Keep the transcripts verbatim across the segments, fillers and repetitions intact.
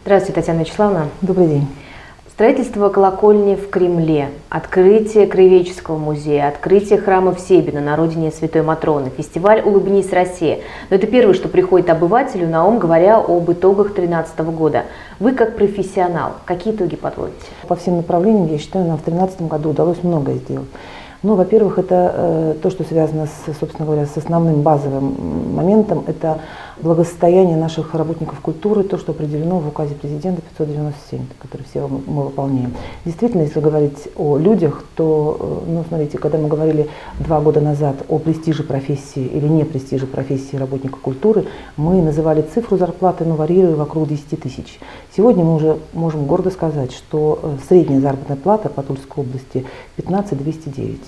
Здравствуйте, Татьяна Вячеславовна. Добрый день. Строительство колокольни в Кремле, открытие Краеведческого музея, открытие храма в Себино на родине Святой Матроны, фестиваль «Улыбнись, Россия». Но это первое, что приходит обывателю на ум, говоря об итогах две тысячи тринадцатого года. Вы как профессионал, какие итоги подводите? По всем направлениям, я считаю, нам в две тысячи тринадцатом году удалось многое сделать. Ну, во-первых, это э, то, что связано, с, собственно говоря, с основным базовым моментом, это благосостояние наших работников культуры, то, что определено в указе президента пятьсот девяносто семь, который все мы выполняем. Действительно, если говорить о людях, то, ну, смотрите, когда мы говорили два года назад о престиже профессии или не престиже профессии работника культуры, мы называли цифру зарплаты, но варьируя вокруг десяти тысяч. Сегодня мы уже можем гордо сказать, что средняя заработная плата по Тульской области пятнадцать тысяч двести девять.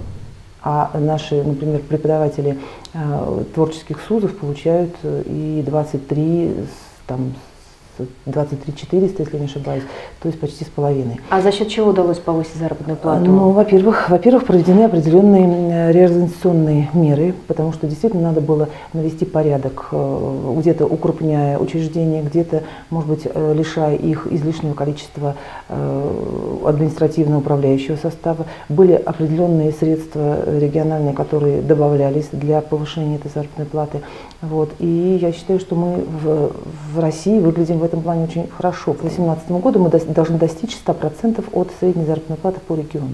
А наши, например, преподаватели э, творческих СУЗов получают и двадцать три, там, двадцать три четыреста, если не ошибаюсь, то есть почти с половиной. А за счет чего удалось повысить заработную плату? Ну, во-первых, во-первых, проведены определенные реорганизационные меры, потому что действительно надо было навести порядок, где-то укрупняя учреждения, где-то, может быть, лишая их излишнего количества административного управляющего состава. Были определенные средства региональные, которые добавлялись для повышения этой заработной платы. Вот. И я считаю, что мы в, в России выглядим в этом плане очень хорошо. К две тысячи восемнадцатому году мы до, должны достичь ста процентов от средней заработной платы по региону.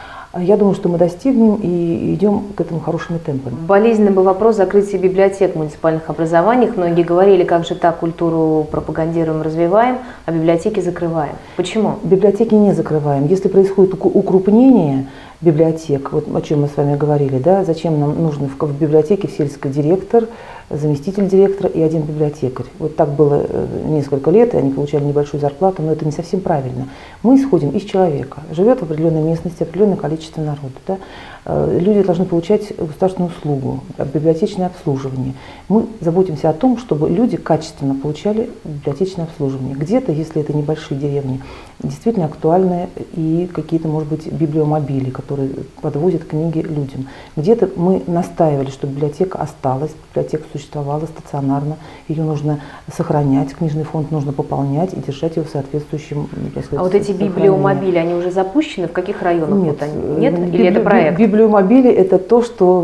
Я думаю, что мы достигнем и идем к этому хорошими темпами. Болезненный был вопрос закрытия библиотек в муниципальных образованиях. Многие говорили, как же так, культуру пропагандируем, развиваем, а библиотеки закрываем. Почему? Библиотеки не закрываем. Если происходит укрупнение библиотек, вот о чем мы с вами говорили, да, зачем нам нужно в, в библиотеке сельский директор, заместитель директора и один библиотекарь. Вот так было несколько лет, и они получали небольшую зарплату, но это не совсем правильно. Мы исходим из человека. Живет в определенной местности определенное количество народу. Да? Люди должны получать государственную услугу, библиотечное обслуживание. Мы заботимся о том, чтобы люди качественно получали библиотечное обслуживание. Где-то, если это небольшие деревни, действительно актуальны и какие-то, может быть, библиомобили, которые подвозят книги людям. Где-то мы настаивали, чтобы библиотека осталась, библиотека существовала стационарно, ее нужно сохранять, книжный фонд нужно пополнять и держать его в соответствующем. А вот эти библиомобили, они уже запущены? В каких районах? Нет, вот они? Нет? Библи... Или это проект? Библиомобили – это то, что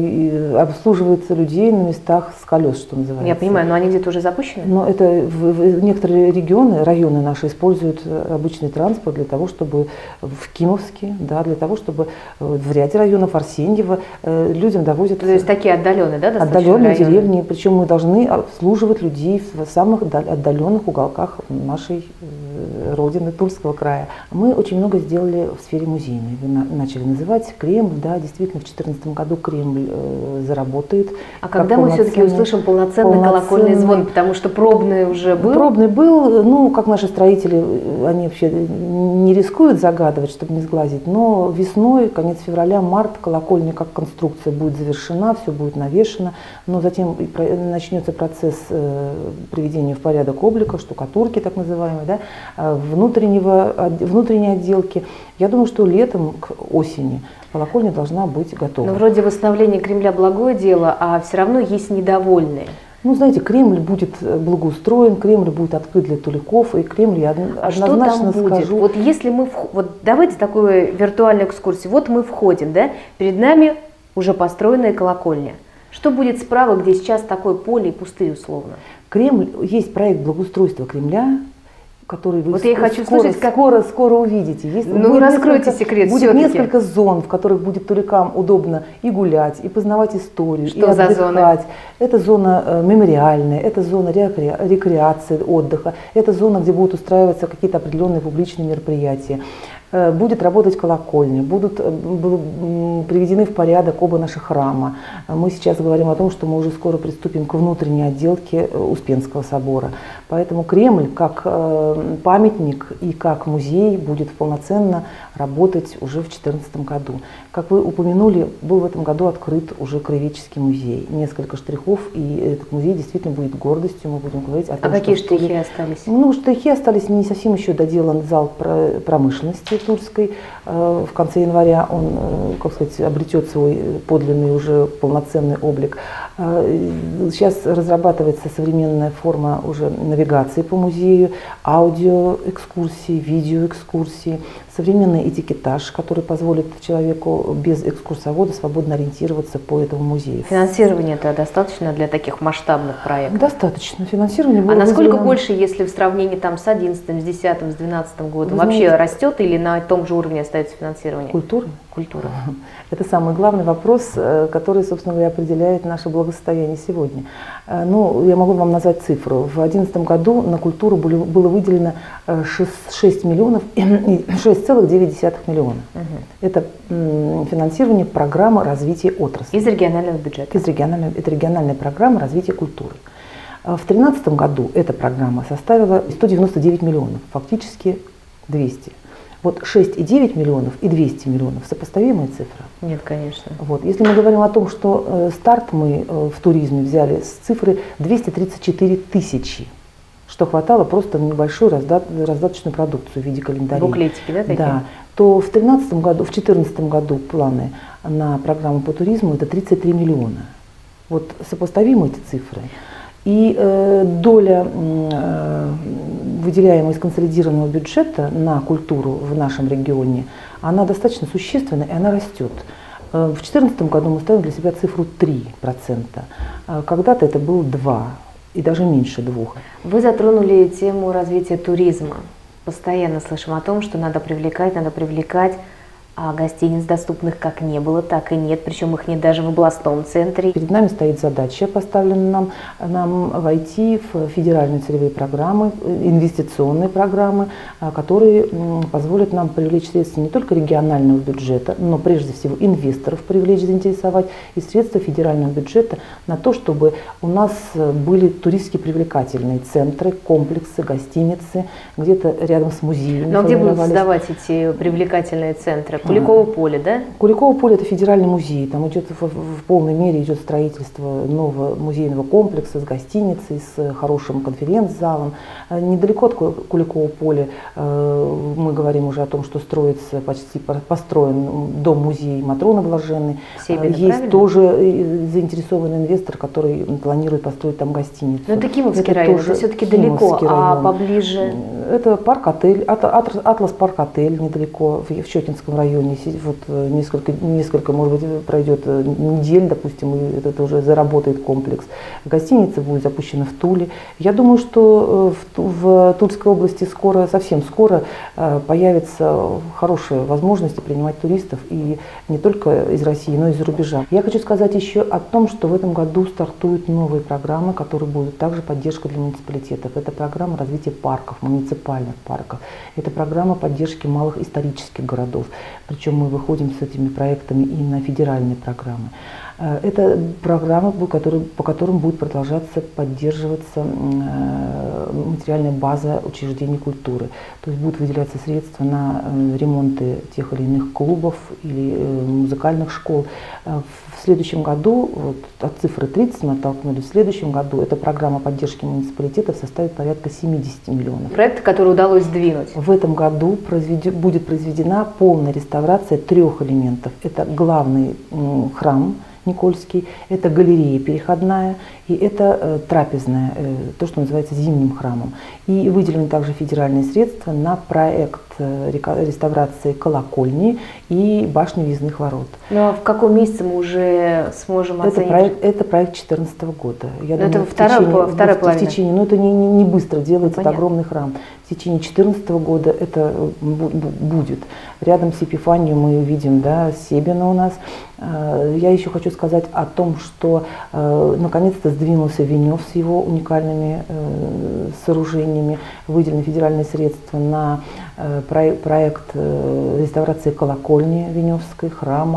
э, обслуживается людей на местах с колес, что называется. Я понимаю, но они где-то уже запущены? Но это в, в некоторые регионы, районы наши используют обычный транспорт для того, чтобы в Кимовске, да, для того, чтобы в ряде районов Арсеньева э, людям довозят. То есть такие отдаленные, да, отдаленные деревни, причем мы должны обслуживать людей в самых отдаленных уголках нашей э, родины, Тульского края. Мы очень много сделали в сфере музейной. Вы на, начали называть Кремль, да, действительно, в две тысячи четырнадцатом году Кремль э, заработает. А когда мы все-таки услышим полноценный, полноценный колокольный звон, потому что пробный уже был? Пробный был, ну, как наши строители, они вообще не рискуют загадывать, чтобы не сглазить, но весной, конец февраля, март, колокольня как конструкция будет завершена, все будет навешено, но затем начнется процесс э, приведения в порядок облика, штукатурки так называемой, да, внутреннего, внутренней отделки. Я думаю, что летом к осени колокольня должна быть готова. Но вроде восстановление Кремля благое дело, а все равно есть недовольные. Ну, знаете, Кремль будет благоустроен, Кремль будет открыт для туликов, и Кремль, я а однозначно что там будет? скажу. Вот если мы, вот давайте такую виртуальную экскурсию. Вот мы входим, да, перед нами уже построенная колокольня. Что будет справа, где сейчас такое поле и пустырь условно? Кремль, есть проект благоустройства Кремля, который вы вот скоро, я хочу скоро, слышать, как... скоро, скоро увидите. Есть, ну, раскройте секрет. Будет несколько зон, в которых будет туликам удобно и гулять, и познавать историю, что и за отдыхать. Зоны? Это зона э, мемориальная, это зона рекре... рекреации, отдыха, это зона, где будут устраиваться какие-то определенные публичные мероприятия. Будет работать колокольня, будут приведены в порядок оба наших храма. Мы сейчас говорим о том, что мы уже скоро приступим к внутренней отделке Успенского собора. Поэтому Кремль как памятник и как музей будет полноценно работать уже в две тысячи четырнадцатом году. Как вы упомянули, был в этом году открыт уже Краеведческий музей. Несколько штрихов, и этот музей действительно будет гордостью. Мы будем говорить о том, а какие что штрихи остались? Ну, штрихи остались, не совсем еще доделан зал промышленности. Тульской. В конце января он, как сказать, обретет свой подлинный уже полноценный облик. Сейчас разрабатывается современная форма уже навигации по музею, аудиоэкскурсии, видеоэкскурсии, современный этикетаж, который позволит человеку без экскурсовода свободно ориентироваться по этому музею. Финансирование-то достаточно для таких масштабных проектов? Достаточно. Финансирование было А насколько выделено... больше, если в сравнении там, с одиннадцатым, с десятым, с двенадцатым годом? Вы Вообще знаете, растет или на том же уровне остается финансирование? Культура? Культура. Это самый главный вопрос, который, собственно говоря, определяет наше благосостояние сегодня. Ну, я могу вам назвать цифру. В две тысячи одиннадцатом году на культуру было выделено шесть миллионов, шесть целых девять десятых миллиона. Угу. Это финансирование программы развития отрасли. Из регионального бюджета. Из регионального, это региональная программа развития культуры. В две тысячи тринадцатом году эта программа составила сто девяносто девять миллионов, фактически двести. Вот шесть и девять миллионов и двести миллионов – сопоставимые цифры? Нет, конечно. Вот. Если мы говорим о том, что э, старт мы э, в туризме взяли с цифры двести тридцать четыре тысячи, что хватало просто на небольшую раздат, раздаточную продукцию в виде календарей. Буклетики, да, такие? Да. То в тринадцатом году, в четырнадцатом году планы на программу по туризму – это тридцать три миллиона. Вот сопоставимы эти цифры. И э, доля э, выделяемая из консолидированного бюджета на культуру в нашем регионе, она достаточно существенна, и она растет. Э, в две тысячи четырнадцатом году мы ставим для себя цифру три процента. Э, когда-то это было два процента, и даже меньше двух. Вы затронули тему развития туризма. Постоянно слышим о том, что надо привлекать, надо привлекать. А гостиниц доступных как не было, так и нет, причем их нет даже в областном центре. Перед нами стоит задача, поставлена нам, нам войти в федеральные целевые программы, инвестиционные программы, которые позволят нам привлечь средства не только регионального бюджета, но прежде всего инвесторов привлечь, заинтересовать, и средства федерального бюджета на то, чтобы у нас были туристски привлекательные центры, комплексы, гостиницы, где-то рядом с музеями. Но где будут создавать эти привлекательные центры? Куликово поле, да? Куликово поле – это федеральный музей. Там идет в, в полной мере идет строительство нового музейного комплекса с гостиницей, с хорошим конференц-залом. Недалеко от Куликового поля мы говорим уже о том, что строится, почти построен дом-музей Матроны Блаженной. Себина, есть правильно? Тоже заинтересованный инвестор, который планирует построить там гостиницу. Но это Кимовский район, это все-таки далеко, а поближе? Это парк-отель, Атлас парк-отель недалеко, в Щекинском районе. Вот несколько, несколько, может быть, пройдет недель, допустим, и это уже заработает комплекс. Гостиница будет запущена в Туле. Я думаю, что в, в Тульской области скоро, совсем скоро появятся хорошие возможности принимать туристов, и не только из России, но и из-за рубежа. Я хочу сказать еще о том, что в этом году стартуют новые программы, которые будут также поддержка для муниципалитетов. Это программа развития парков, муниципальных парков. Это программа поддержки малых исторических городов. Причем мы выходим с этими проектами и на федеральные программы. Это программы, по которым будет продолжаться поддерживаться материальная база учреждений культуры. То есть будут выделяться средства на ремонты тех или иных клубов или музыкальных школ. В следующем году, вот, от цифры тридцать мы оттолкнулись, в следующем году эта программа поддержки муниципалитетов составит порядка семидесяти миллионов. Проекты, которые удалось сдвинуть. В этом году произведи, будет произведена полная реставрация трех элементов. Это главный храм Никольский, это галерея переходная и это э, трапезная, э, то, что называется зимним храмом. И выделены также федеральные средства на проект э, реставрации колокольни и башни въездных ворот. Ну а в каком месяце мы уже сможем это оценить? Проект, это проект две тысячи четырнадцатого года. Я думаю, это вторая, течение, вторая в, половина. В течение, ну это не, не, не быстро делается, ну, это огромный храм. В течение две тысячи четырнадцатого года это будет. Рядом с Епифанией мы увидим, да, Себина у нас. Я еще хочу сказать о том, что э, наконец-то сдвинулся Венев с его уникальными э, сооружениями. Выделены федеральные средства на э, проект, проект э, реставрации колокольни Веневской, храма.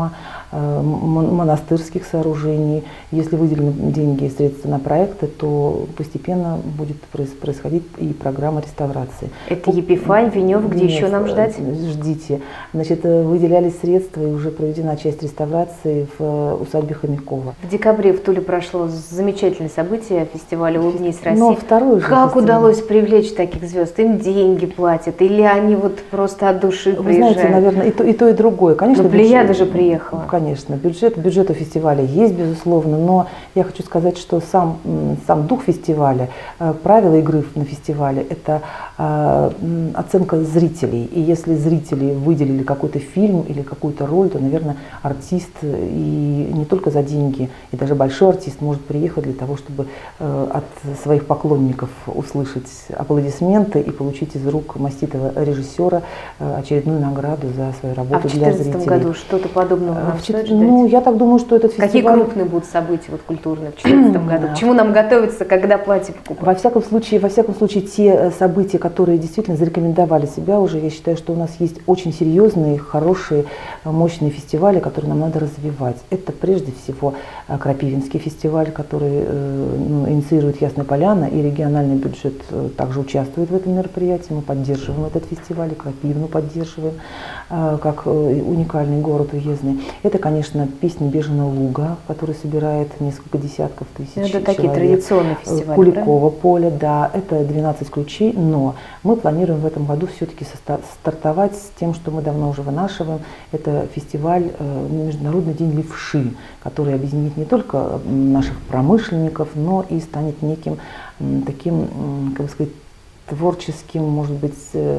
монастырских сооружений. Если выделены деньги и средства на проекты, то постепенно будет происходить и программа реставрации. Это Епифань, Венев, где Нет, еще нам ждать? Ждите. Значит, выделялись средства и уже проведена часть реставрации в усадьбе Хомякова. В декабре в Туле прошло замечательное событие фестиваля «Улыбнись России». Но второй же как фестиваль. Удалось привлечь таких звезд? Им деньги платят? Или они вот просто от души Вы приезжают? знаете, наверное, и то, и то, и другое. Конечно, но Плеяда же приехала. Конечно, бюджет, бюджет у фестиваля есть, безусловно, но я хочу сказать, что сам, сам дух фестиваля, правила игры на фестивале – это оценка зрителей. И если зрители выделили какой-то фильм или какую-то роль, то, наверное, артист и не только за деньги, и даже большой артист может приехать для того, чтобы от своих поклонников услышать аплодисменты и получить из рук маститого режиссера очередную награду за свою работу а в для зрителей. две тысячи четырнадцатом году что-то подобного нам в стоит Ну, ждать? я так думаю, что этот фестиваль… Какие крупные будут события вот, культурные в две тысячи четырнадцатом году? К чему нам готовиться, когда платье покупать? Во всяком случае, во всяком случае, те события, которые действительно зарекомендовали себя уже, я считаю, что у нас есть очень серьезные, хорошие, мощные фестивали, которые нам надо развивать. Это прежде всего Крапивинский фестиваль, который ну, инициирует Ясная Поляна, и региональный бюджет также участвует в этом мероприятии. Мы поддерживаем этот фестиваль, и Крапивину поддерживаем, как уникальный город уездный. Это, конечно, песни Беженого луга, который собирает несколько десятков тысяч это человек. такие традиционные фестивали, Куликово поле, да, это двенадцать ключей, но мы планируем в этом году все-таки стартовать с тем, что мы давно уже вынашиваем. Это фестиваль Международный день левши, который объединит не только наших промышленников, но и станет неким таким, как бы сказать, творческим, может быть,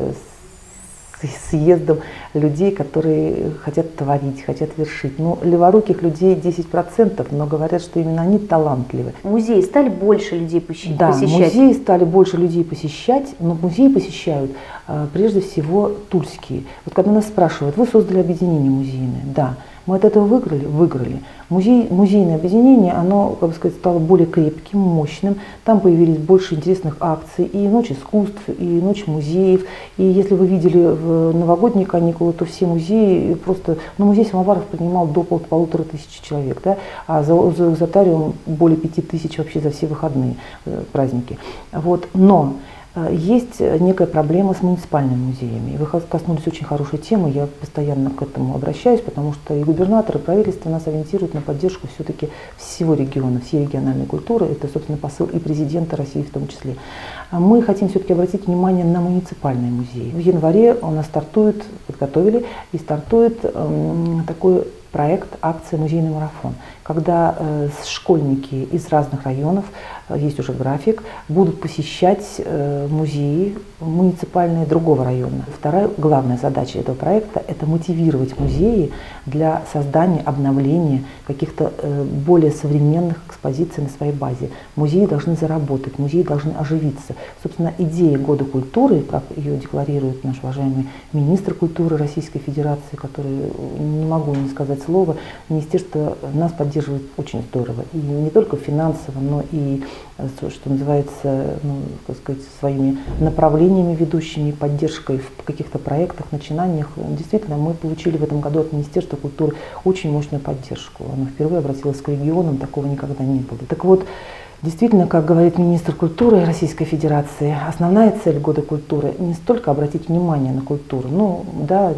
съездом людей, которые хотят творить, хотят вершить. Ну, леворуких людей десять процентов, но говорят, что именно они талантливы. Музеи стали больше людей посещать? Да, музеи стали больше людей посещать, но музеи посещают а, прежде всего тульские. Вот когда нас спрашивают, вы создали объединение музейное? Да. Мы от этого выиграли? Выиграли. Музей, музейное объединение, оно, как бы сказать, стало более крепким, мощным. Там появились больше интересных акций. И Ночь искусств, и Ночь музеев. И если вы видели в новогодние каникулы, то все музеи просто… Ну, музей Самоваров принимал до пол, полутора тысяч человек, да? А за зоотариум более пяти тысяч вообще за все выходные праздники. Вот. Но есть некая проблема с муниципальными музеями. Вы коснулись очень хорошей темы, я постоянно к этому обращаюсь, потому что и губернатор, и правительство нас ориентируют на поддержку все-таки всего региона, всей региональной культуры. Это, собственно, посыл и президента России в том числе. Мы хотим все-таки обратить внимание на муниципальные музеи. В январе у нас стартует, подготовили, и стартует эм, такой проект «Акция «Музейный марафон», когда э, школьники из разных районов, э, есть уже график, будут посещать э, музеи муниципальные другого района. Вторая главная задача этого проекта – это мотивировать музеи для создания, обновления каких-то э, более современных экспозиций на своей базе. Музеи должны заработать, музеи должны оживиться. Собственно, идея Года культуры, как ее декларирует наш уважаемый министр культуры Российской Федерации, который, не могу не сказать слово, министерство нас поддерживает очень здорово. И не только финансово, но и, что называется, ну, так сказать, своими направлениями ведущими, поддержкой в каких-то проектах, начинаниях. Действительно, мы получили в этом году от Министерства культуры очень мощную поддержку. Оно впервые обратилось к регионам, такого никогда не было. Так вот, действительно, как говорит министр культуры Российской Федерации, основная цель Года культуры не столько обратить внимание на культуру, ну да,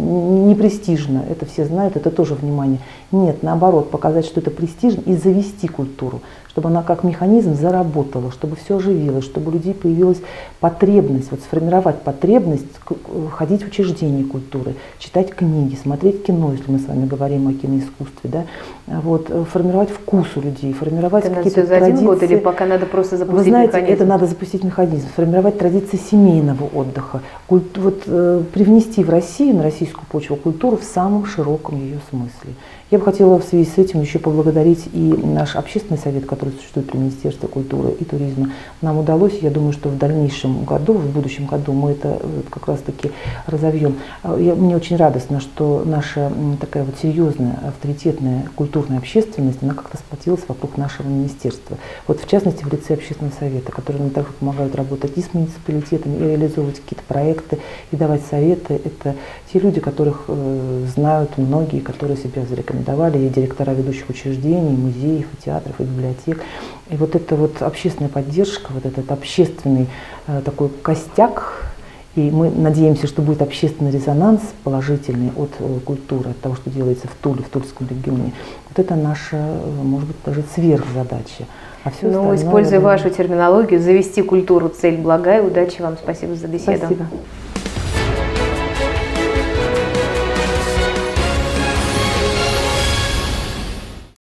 не престижно, это все знают, это тоже внимание. Нет, наоборот, показать, что это престижно и завести культуру, чтобы она как механизм заработала, чтобы все оживилось, чтобы у людей появилась потребность, вот сформировать потребность ходить в учреждения культуры, читать книги, смотреть кино, если мы с вами говорим о киноискусстве, да, вот, формировать вкус у людей, формировать какие-то традиции. Год, или пока надо просто запустить Вы знаете, механизм? Это надо запустить механизм, сформировать традиции семейного отдыха, культ, вот, э, привнести в Россию, на российскую почву, культуру в самом широком ее смысле. Я бы хотела в связи с этим еще поблагодарить и наш общественный совет, который существует при Министерстве культуры и туризма. Нам удалось, я думаю, что в дальнейшем году, в будущем году мы это как раз-таки разовьем. Я, мне очень радостно, что наша такая вот серьезная, авторитетная культурная общественность, она как-то сплотилась вокруг нашего министерства. Вот в частности в лице общественного совета, которые нам также помогают работать и с муниципалитетами, и реализовывать какие-то проекты, и давать советы. Это те люди, которых э, знают многие, которые себя зарекомендовали давали и директора ведущих учреждений, и музеев, и театров, и библиотек. И вот эта вот общественная поддержка, вот этот общественный э, такой костяк, и мы надеемся, что будет общественный резонанс положительный от э, культуры, от того, что делается в Туле, в Тульском регионе. Вот это наша, э, может быть, даже сверхзадача. А все ну, используя вашу терминологию, завести культуру — цель благая. Удачи вам, спасибо за беседу. Спасибо.